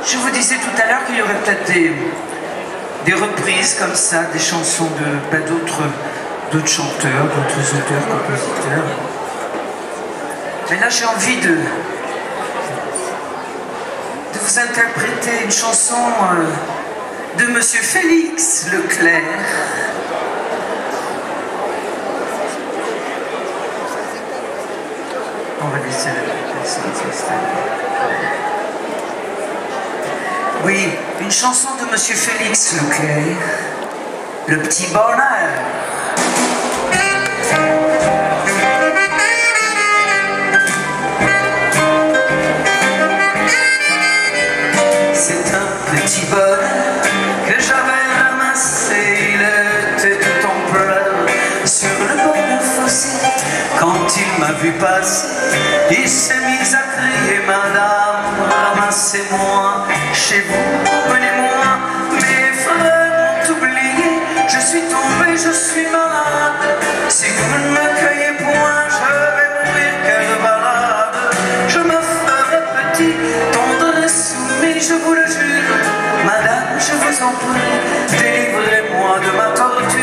Je vous disais tout à l'heure qu'il y aurait peut-être des reprises comme ça, des chansons d'autres chanteurs, d'autres auteurs, compositeurs. Mais là, j'ai envie de vous interpréter une chanson de Monsieur Félix Leclerc. On va laisser s'installer. Oui, une chanson de Monsieur Félix Leclerc, Le Petit Bonheur. C'est un petit bonheur que j'avais ramassé, il était tout en pleurs sur le bord d'un fossé. Quand il m'a vu passer, il s'est mis à crier: Madame, ramassez-moi chez vous, menez-moi, mes frères m'ont oublié, je suis tombé, je suis malade. Si vous ne me cueillez point, je vais mourir, quelle balade. Je me ferai petit, tendre et soumis, je vous le jure. Madame, je vous en prie, délivrez-moi de ma torture.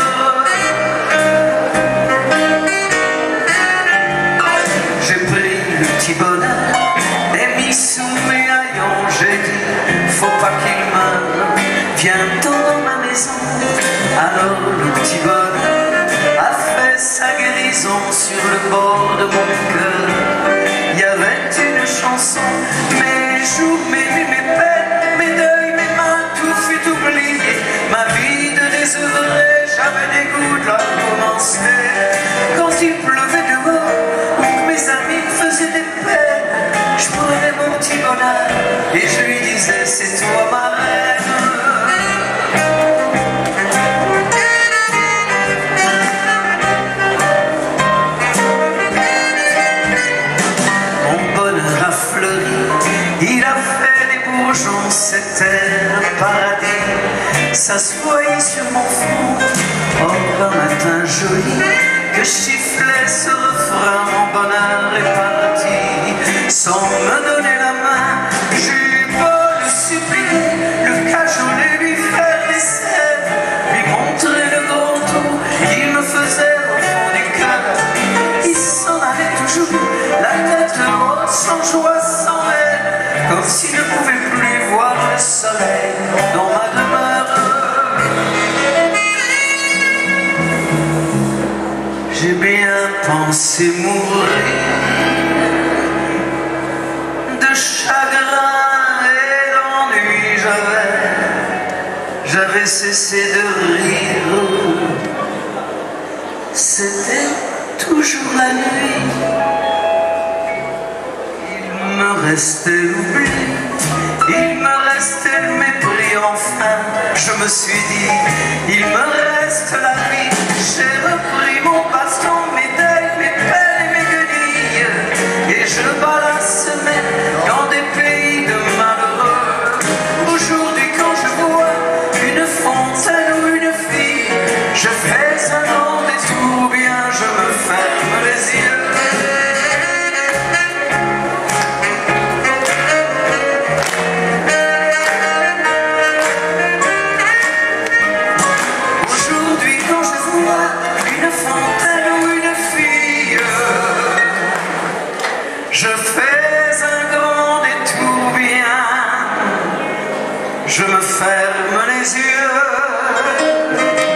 J'ai pris le petit bonheur et mis sous mes haillons. J'ai dit, faut pas qu'il meure, viens-t'en dans ma maison. Alors le petit bonheur a fait sa guérison sur le bord de mon cœur. Il y avait une chanson, mes jours, mes nuits, mes peines, mes deuils, mes mains, tout fut oublié. Ma vie de désœuvré, j'avais des gouttes à commencer. Quand il pleuvait dehors, ou que mes amis me faisaient des peines, je prenais mon petit bonheur et je lui disais: c'est toi ma reine. Mon bonheur a fleuri, il a fait des bourgeons, c'était un paradis. Ça se voyait sur mon front, oh un matin joli, que chifflait ce refrain, mon bonheur est parti. Sans me donner la main, j'eus beau le supplier, le cajoler, lui faire des scènes, lui montrer le grand trou qu'il me faisait au fond du cœur. Il s'en allait toujours, la tête haute, sans joie, sans haine, comme s'il ne pouvait plus voir le soleil dans ma demeure. J'ai bien pensé mourir de chagrin et d'ennui, j'avais cessé de rire. C'était toujours la nuit, il me restait l'oubli, il me restait le mépris. Enfin, je me suis dit, il me reste la vie. J'ai repris mon baston, mes deuils, mes peines et mes guenilles, et je bats la semaine dans des pays de malheureux. Aujourd'hui, quand je vois une fontaine ou une fille, je fais un grand détour, bien je me ferme les yeux. Je fais un grand détour, bien je me ferme les yeux.